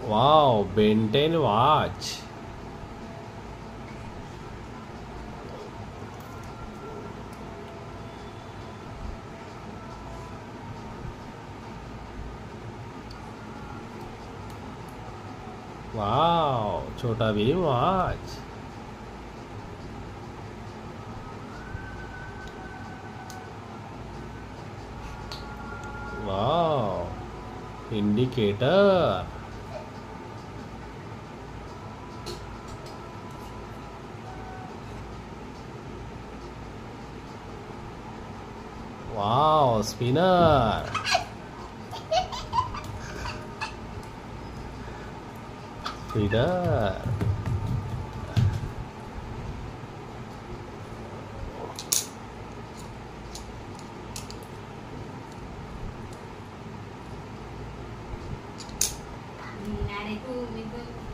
Wow, Ben 10 watch. Wow, Chota Bheem watch. Wow, indicator. Wow, spinner. Spinner. Nah, itu